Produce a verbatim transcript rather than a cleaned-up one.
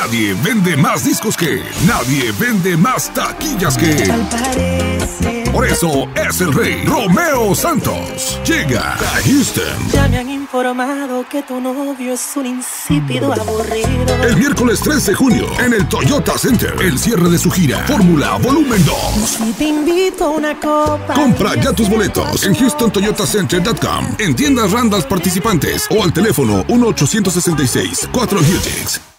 Nadie vende más discos que él. Nadie vende más taquillas que él. Por eso es el rey. Romeo Santos llega a Houston. Ya me han informado que tu novio es un insípido aburrido. El miércoles tres de junio en el Toyota Center. El cierre de su gira Fórmula Volumen dos. Si te invito a una copa. Compra ya tus boletos en houston toyota center punto com, en tiendas Randall participantes o al teléfono uno ochocientos sesenta y seis cuatro Hughes.